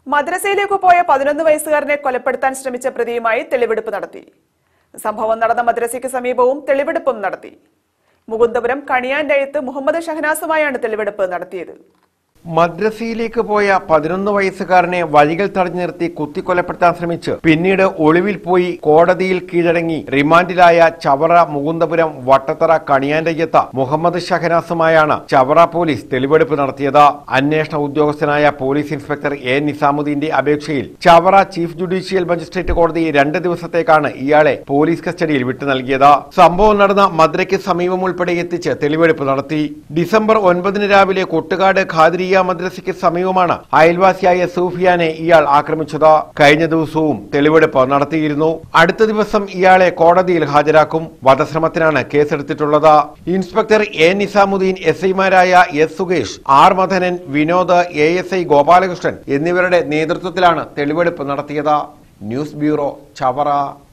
മദ്രസയിലേക്ക് പോയ 11 വയസ്സുകാരനെ കൊലപ്പെടുത്താൻ ശ്രമിച്ച പ്രതിയുമായി തെളിവെടുപ്പ് നടത്തി. സംഭവം നടന്ന മദ്രസയ്ക്ക് സമീപവും തെളിവെടുപ്പും നടത്തി. മുകുന്ദപുരം കണിയാൻഡയത്ത് മുഹമ്മദ് ഷഹനാസുമായാണ് തെളിവെടുപ്പ് നടത്തിയത്. മദ്രസയിലേക്ക് പോയ 11 വയസ്സുകാരനെ വഴികൾ തടഞ്ഞു നിർത്തി കുത്തിക്കൊലപ്പെടുത്താൻ ശ്രമിച്ച് പിന്നീട് ഒളിവിൽ പോയി കോടതിയിൽ കീഴടങ്ങി റിമാൻഡിലായ ചവറ മുകുന്ദപുരം വട്ടത്തറ കണിയാൻഡയ്യത്ത മുഹമ്മദ് ഷഹനാസുമായാണ് ചവറ പോലീസ് തെളിവെടുപ്പ് നടത്തിയത്. അന്വേഷണ ഉദ്യോഗസ്ഥനായ പോലീസ് ഇൻസ്പെക്ടർ എ നിസാമുദ്ദീന്റെ അപേക്ഷയിൽ ചവറ ചീഫ് ജുഡീഷ്യൽ മജിസ്ട്രേറ്റ് കോടതി 2 ദിവസത്തേക്കാണ് ഇയാളെ പോലീസ് കസ്റ്റഡിയിൽ വിട്ടു നൽകിയത്. സംഭവം നടന്ന മദ്രയ്ക്ക് സമീപം ഉൾപ്പെടെ എത്തിച്ച് തെളിവെടുപ്പ് നടത്തി. ഡിസംബർ 9 രാവിലെ കൊട്ടുകാട് ഖാദിരിയ മദ്രസയ്ക്ക് സമീപമാണ് അയൽവാസിയായ സൂഫിയാനെ ഇയാൾ ആക്രമിച്ചത്. കഴിഞ്ഞ ദിവസവും തെളിവെടുപ്പ് നടത്തിയിരുന്നു. അടുത്ത ദിവസം ഇയാളെ കോടതിയിൽ ഹാജരാക്കും. വധശ്രമത്തിനാണ് കേസെടുത്തിട്ടുള്ളത്. ഇൻസ്പെക്ടർ എ നിസാമുദ്ദീൻ, SI-മാരായ S Sukesh, R Madanan, Vinod, ASI Gopalakrishnan എന്നിവരുടെ നേതൃത്വത്തിലാണ് തെളിവെടുപ്പ് നടത്തിയത്. News bureau, Chavara.